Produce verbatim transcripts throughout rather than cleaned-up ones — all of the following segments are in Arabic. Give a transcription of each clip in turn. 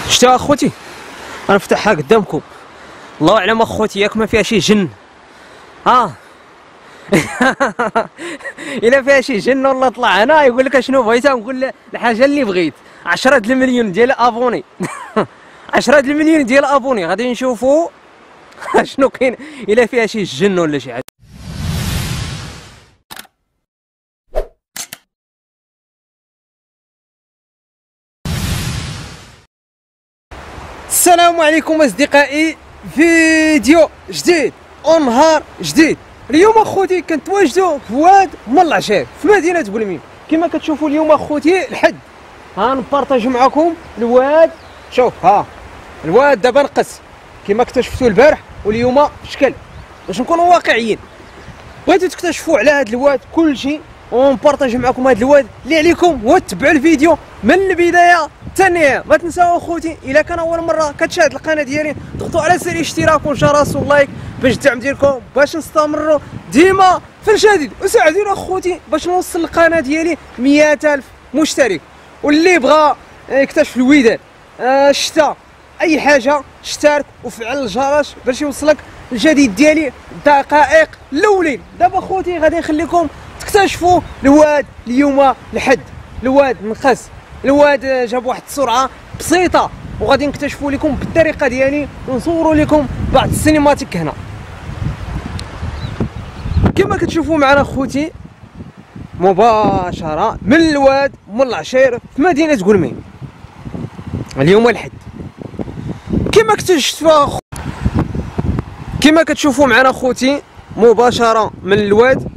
شتا اخوتي غنفتحها قدامكم. الله اعلم اخوتي ياك ما فيها شي جن. ها الا فيها شي جن ولا طلع هنا يقول لك اشنو بغيت نقول الحاجه اللي بغيت. عشرة المليون ديال ابوني عشرة المليون ديال ابوني غادي نشوفوا شنو كاين الا فيها شي جن ولا شي حاجه. السلام عليكم اصدقائي، فيديو جديد ونهار جديد. اليوم اخوتي كنتواجدوا في واد ام العشير في مدينه بولميم. كما كتشوفوا اليوم اخوتي الحد غنبارطاجيو معكم الواد. شوف ها الواد دابا نقص كما اكتشفتوا البارح واليوم شكل. باش نكونوا واقعيين بغيتو تكتشفوا على هذا الواد كلشي ونبارطاجي معكم هذا الواد. اللي عليكم هو تتبعوا الفيديو من البدايه حتى النهايه. ما تنساو اخوتي الا كان اول مره كتشاهد القناه ديالي ضغطوا على زر الاشتراك والجرس واللايك باش الدعم ديالكم باش نستمروا ديما في الجديد، وساعدونا اخوتي باش نوصل القناه ديالي مئة ألف مشترك. واللي بغى يكتشف الودان آه الشتاء اي حاجه اشترك وفعل الجرس باش يوصلك الجديد ديالي دقائق الاولين. دابا اخوتي غادي نخليكم تكتشفوا الواد اليوم الحد. الواد نقص، الواد جاب واحد السرعه بسيطه وغادي نكتشفوا لكم بالطريقه ديالي ونصوروا لكم بعض السينماتيك هنا. كما كتشوفوا معنا اخوتي مباشره من الواد ام العشير في مدينه بولميم اليوم الحد. كما كتشوفوا كما كتشوفوا معنا اخوتي مباشره من الواد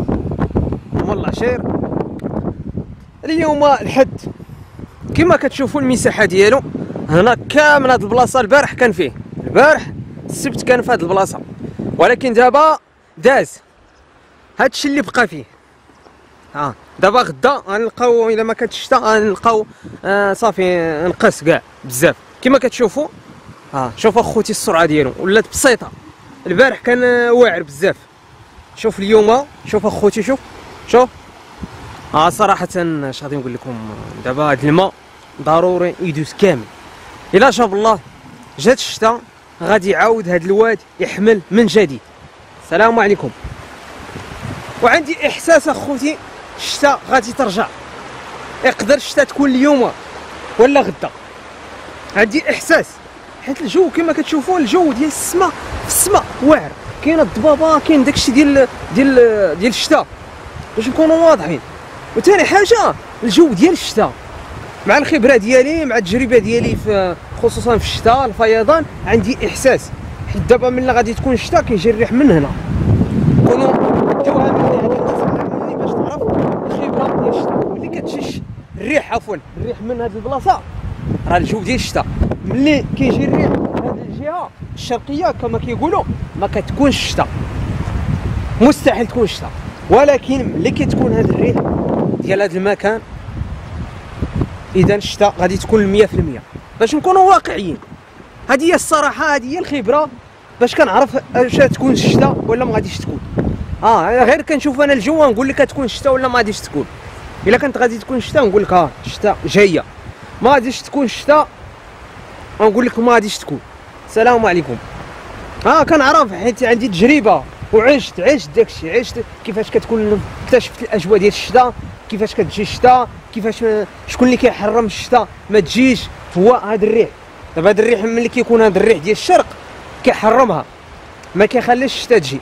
ام العشير اليوم الحد. كما كتشوفوا المساحه ديالو هنا كامل. هاد البلاصه البارح كان فيه، البارح السبت كان في هاد البلاصه، ولكن دابا داز هادشي اللي بقى فيه. ها دابا غدا غنلقاو الا ما كانتش الشتا غنلقاو آه صافي نقص كاع بزاف. كما كتشوفوا ها شوف اخوتي السرعه ديالو ولات بسيطه. البارح كان واعر بزاف. شوف اليوم شوف اخوتي شوف شوف اه صراحه اش غادي نقول لكم. دابا هاد الماء ضروري يدوز كامل. الا شاء الله جات الشتاء غادي يعاود هاد الواد يحمل من جديد. السلام عليكم. وعندي احساس اخوتي الشتاء غادي ترجع. يقدر الشتاء تكون اليوم ولا غدا، عندي احساس حيت الجو كما كتشوفوا الجو ديال السماء في السماء واعر. كاين الضبابه كاين داكشي ديال ديال ديال الشتاء باش نكونوا واضحين. وثاني حاجه الجو ديال الشتاء مع الخبره ديالي مع التجربه ديالي في خصوصا في الشتاء الفيضان عندي احساس. حيت دابا ملي غادي تكون الشتاء كيجي الريح من هنا. كونوا ديوها مني هاد الناس مني باش تعرف الخبره ديال الشتاء. ملي كتشش الريح عفوا الريح من هاد البلاصه راه الجو ديال الشتاء. ملي كيجي الريح من هاد الجهه الشرقيه كما كيقولوا ما كتكونش الشتاء، مستحيل تكون الشتاء. ولكن ملي كتكون هاد الريح ديال هاد المكان اذا الشتاء غادي تكون مية في المية. باش نكونوا واقعيين هذه هي الصراحه، هذه هي الخبره باش كنعرف واش تكون الشتاء ولا ما غاديش تكون. اه غير كنشوف انا الجو نقول لك تكون الشتاء ولا ما غاديش تكون. الا كانت غادي تكون الشتاء نقول لك ها الشتاء جايه، ما غاديش تكون الشتاء نقول لك ما غاديش تكون. السلام عليكم. اه كنعرف حيت عندي تجربه وعشت عشت داكشي، عشت كيفاش كتكون، اكتشفت الاجواء ديال الشتاء، كيفاش كتجي الشتاء، كيفاش شكون اللي كيحرم الشتاء ما تجيش. هو هذا الريح. دابا هذا الريح ملي كيكون هذا الريح ديال الشرق كيحرمها ما كيخليش الشتاء تجي.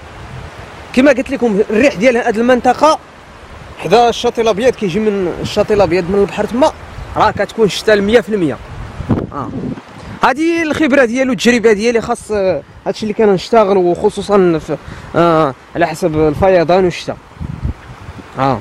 كما قلت لكم الريح ديال هذه المنطقه حدا الشاطئ الابيض كيجي من الشاطئ الابيض من البحر تما راه كتكون الشتاء مية في المية. اه هذه الخبره ديالو التجربه ديالي خاص هادشي اللي كنشتغل وخصوصا في آه على حسب الفيضان والشتاء. اه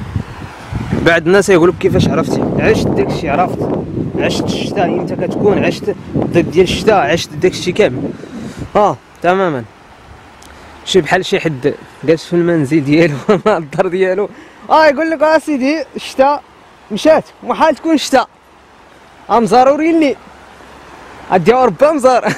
بعض الناس يقولوا كيفاش عرفتي؟ عشت داكشي، عرفت عشت الشتاء امتى كتكون، عشت الضد ديال الشتاء، عشت داكشي كامل. اه تماما. شي بحال شي حد جالس في المنزل ديالو مع الدار ديالو اه يقول لك اه سيدي الشتاء مشات محال تكون الشتاء. اه مزاروري لي اديها ربا مزار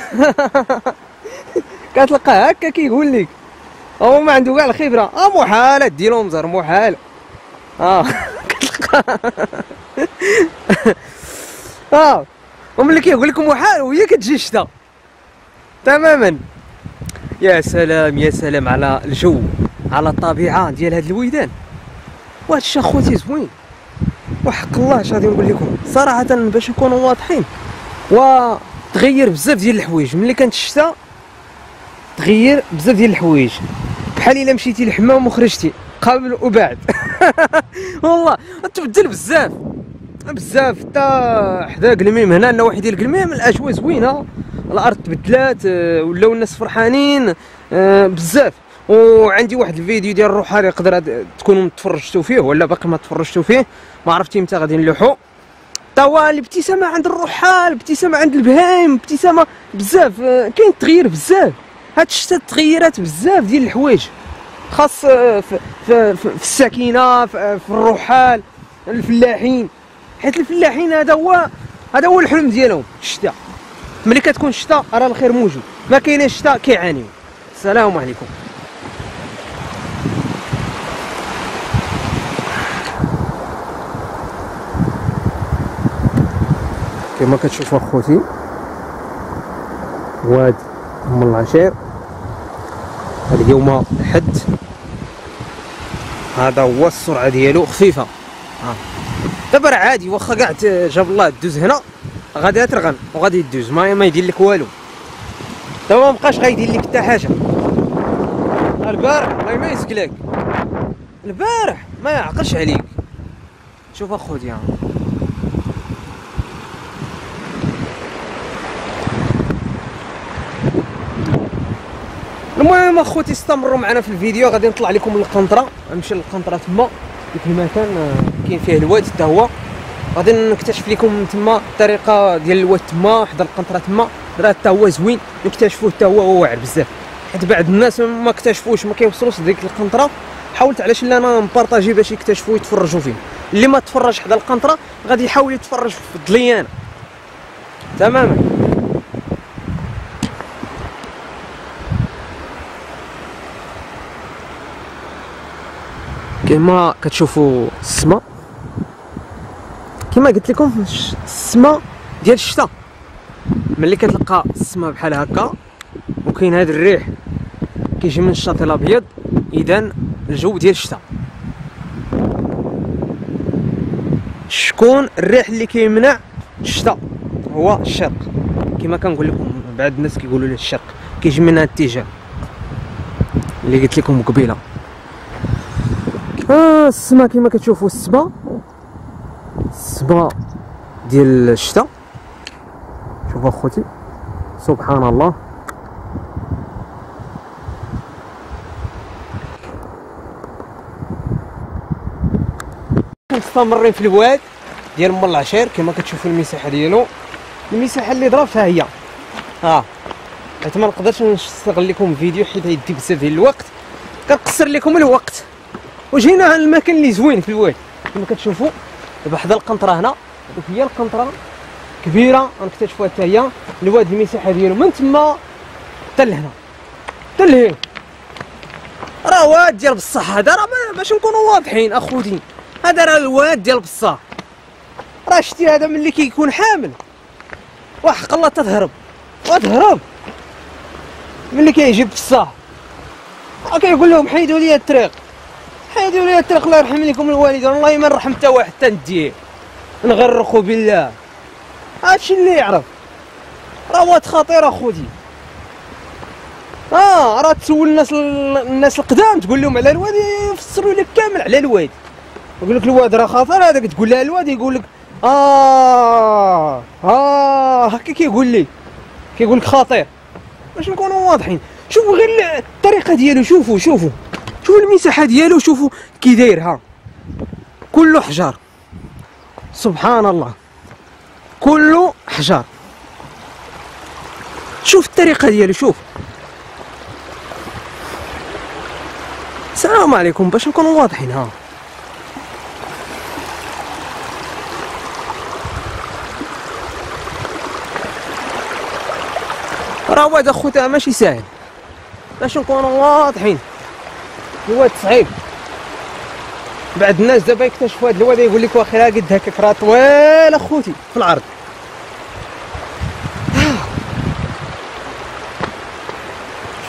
كتلقاه هكا كيقول لك هو ما عنده كاع الخبره. اه محال ديرو مزار محال. اه كتلقاه اه وملي كيقول لكم وحال وهي كتجي الشتا تماما. يا سلام يا سلام على الجو، على الطبيعه ديال هاد الويدان. وهاد الشيء اخوتي زوين وحق الله. اش غادي نقول لكم صراحه باش نكونوا واضحين، وتغير بزاف ديال الحوايج ملي كانت الشتا، تغير بزاف ديال الحوايج بحال الا مشيتي للحمام وخرجتي قبل وبعد. والله تبدل بزاف بزاف. حتى حدا قلميم هنا النواحي ديال قلميم الاجواء زوينه، الارض تبدلات، ولاو الناس فرحانين بزاف. وعندي واحد الفيديو ديال الروحاني يقدر تكونوا تفرجتوا فيه ولا باقي ما تفرجتوا فيه، ما عرفتي متى غادي نلوحو. توا الابتسامه عند الرحال، الابتسامه عند البهايم، ابتسامه بزاف. كاين تغيير بزاف. هاد الشتا تغيرات بزاف ديال الحوايج، خاص في, في, في الساكنه، في, في الرحال، الفلاحين. حيت الفلاحين هذا هو هذا هو الحلم ديالهم الشتاء. ملي كتكون الشتاء راه الخير موجود، ما كاينش الشتاء كيعانيو. السلام عليكم. كما كتشوفوا اخوتي واد ام العشير، اليوم الحد، هذا هو السرعه ديالو خفيفه. ها دابا راه عادي، واخا كاع جاب الله دوز هنا غادي ترغن وغادي يدوز، ما ما يدير لك والو. دابا ما بقاش غايدير لك حتى حاجه. البارح الله ما يسكلك، البارح ما يعقلش عليك. شوف اخوتي ها المهم اخوتي استمروا معنا في الفيديو. غادي نطلع لكم للقنطره، نمشي للقنطره تما ديك المكان كاين فيه الواد حتى هو. غادي نكتشف لكم تما الطريقه ديال الواد تما حدا القنطره تما، راه حتى هو زوين نكتشفوه حتى هو، هو واعر بزاف. حيت بعض الناس ما اكتشفوش، ما كيوصلوش لديك القنطره. حاولت علاش لا انا نبارطاجي باش يكتشفوا يتفرجوا فيه. اللي ما تفرج حدا القنطره غادي يحاول يتفرج في الضليانه تماما. كما كتشوفوا السماء، كما قلت لكم السماء ديال الشتاء. ملي كتلقى السماء بحال هكا وكاين هذا الريح كيجي من الشاطئ الابيض، اذا الجو ديال الشتاء. شكون الريح اللي كيمنع الشتاء؟ هو الشرق. كما كنقول لكم بعض الناس كيقولوا لي الشرق كيجي من هذا الاتجاه اللي قلت لكم قبيله. آه السما كما كتشوفوا، السما السما ديال الشتاء. شوفوا اخوتي سبحان الله. مستمرين في الواد ديال ام العشير. كما كتشوفوا المساحه ديالو، المساحه اللي ضربتها هي ها. حيت ما نقدرش نشتغل لكم فيديو حيت يدي بزاف ديال الوقت، كنقصر لكم الوقت. وجينا على المكان اللي زوين في الواد كما كتشوفوا. دابا حدا القنطره هنا، هذيك هي القنطره كبيره غنكتشفوها حتى هي. الواد المساحه ديالو من تما حتى لهنا حتى لهيه، راه واد ديال بصح. هذا راه باش نكونوا واضحين اخوتي، هذا راه الواد ديال بصح. راه شتي هذا ملي كيكون حامل وحق الله تتهرب وتهرب. ملي كيجي بصح راه كيقول لهم حيدوا لي الطريق، حيدوا لي الطريق الله يرحم لكم الوالدين. والله ما نرحم حتى واحد حتى نديه، نغرقوا بالله. هادشي اللي يعرف. راه واد خطير اخوتي. اه راه تسول الناس الناس القدام تقول لهم على الواد يفسروا لك كامل على الواد. يقول لك الواد راه خطير، هذاك تقول له الواد يقول لك اه اه هكا كيقول لي كيقول لك خطير. باش نكونوا واضحين، شوفوا غير الطريقه ديالو، شوفوا شوفوا شوفوا المساحه ديالو، شوفوا كي داير ها، كله حجار سبحان الله، كله حجار. شوف الطريقه ديالو، شوف. السلام عليكم باش نكونوا واضحين ها. راه واد اخوتها ماشي ساهل باش نكونوا واضحين. الواد صعيب. بعض الناس دابا يكتشفوا هاد الواد يقول لك واخيرا قد هكاك راه طويل اخوتي في العرض.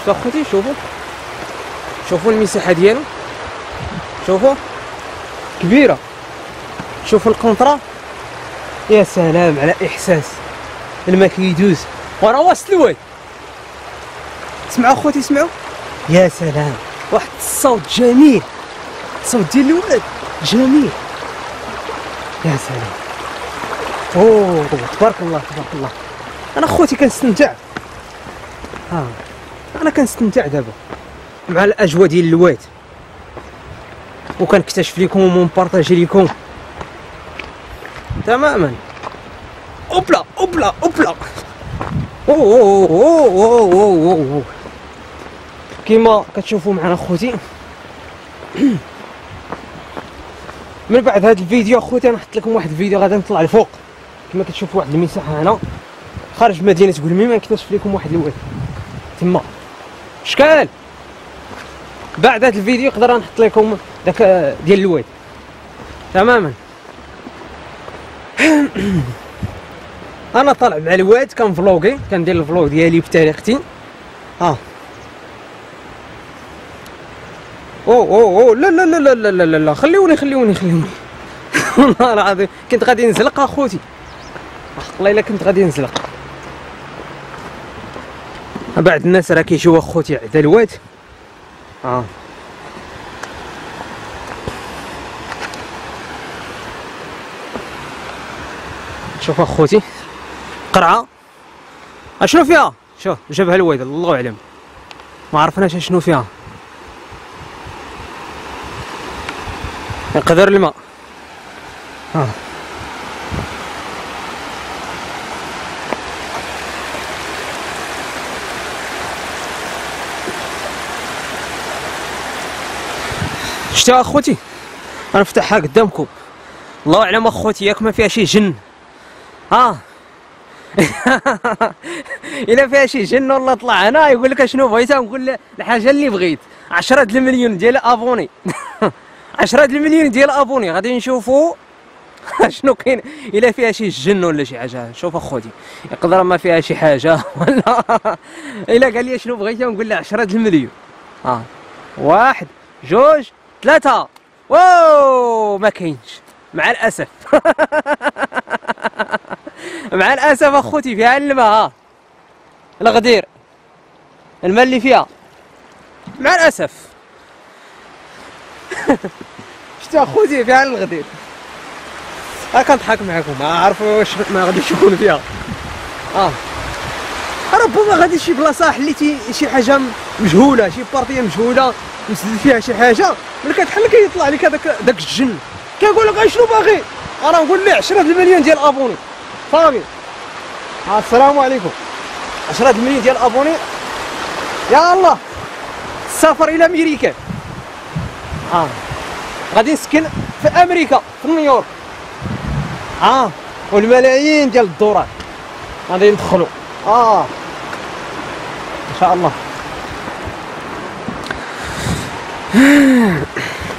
شفتوا اخوتي؟ شوفوا شوفوا المساحه ديالو، شوفوا كبيره. شوفوا القنطره، يا سلام على احساس الماء كيدوز وراه وسط الواد. سمعوا اخوتي، اسمعوا، يا سلام، واحد الصوت جميل، الصوت ديال الواد جميل، يا سلام. اوه تبارك الله تبارك الله. انا اخوتي كنستمتع، ها انا كنستمتع دابا مع الاجواء ديال الواد، وكنكتشف لكم ومبارطاجي لكم تماما. اوبلا اوبلا اوبلا، اوه اوه اوه اوه اوه اوه. كيما كتشوفوا معنا اخوتي، من بعد هذا الفيديو اخوتي نحط لكم واحد الفيديو غادي نطلع لفوق، كما كتشوفوا واحد المساحه هنا خارج مدينه قلميمه، نكتشف لكم واحد الواد تما شكال. بعد هذا الفيديو نقدر نحط لكم داك ديال الواد تماما. انا طالع مع الواد كنفلوغي، كندير الفلوغ ديالي بطريقتي. ها اوه اوه اوه لا لا لا لا لا لا لا، خليوني خليوني خليوني. والله العظيم كنت غادي نزلق اخوتي، والله الا كنت غادي نزلق. بعض الناس راه كيجيو اخوتي عدا الواد. اه شوف اخوتي قرعه، اشنو فيها؟ شوف جابها الواد الله اعلم، ما عرفناش شنو فيها. يقدر الماء. ها شتي اخوتي، غنفتحها قدامكم، الله اعلم اخوتي ياك ما فيها شي جن. ها الا فيها شي جن ولا طلع هنا يقول لك اشنو بغيت، نقول الحاجه اللي بغيت. عشرة المليون ديال ابوني. عشرة المليون ديال ابوني غادي نشوفوا شنو كاين، الا فيها شي جن ولا شي حاجه. شوف اخوتي يقدر ما فيها شي حاجه ولا الا قال لي شنو بغيتي نقول له عشرة المليون. ها واحد جوج ثلاثه، واو ما كاينش مع الاسف. مع الاسف اخوتي فيها الماء، ها الغدير الماء اللي فيها مع الاسف. شتي اخوتي فيها الغدير. ها كنضحك معكم، ما عارف واش ما غاديش يكون فيها. اه ربما غادي شي بلاصه حليتي شي حاجه مجهوله، شي بارتيه مجهوله مسدد فيها شي حاجه، ملي كتحل كيطلع لك هذاك داك الجن كيقول لك شنو باغي. انا نقول ليه عشرة المليون ديال ابوني صافي. ها السلام عليكم، عشرة المليون ديال ابوني، يا الله السفر الى امريكا. اه غادي نسكن في امريكا في نيويورك. اه والملايين ديال الدولارات غادي ندخلوا اه ان شاء الله.